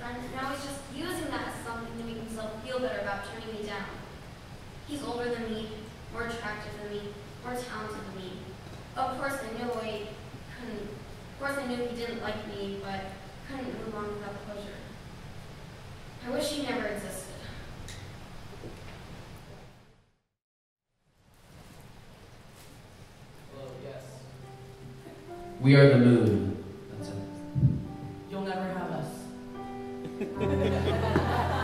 friend, and now he's just using that as something to make himself feel better about turning me down. He's older than me, more attractive than me, more talented than me. Of course, I knew he didn't like me, but couldn't move on without closure. I wish he never existed. Hello, yes. We are the moon. That's it. You'll never have us.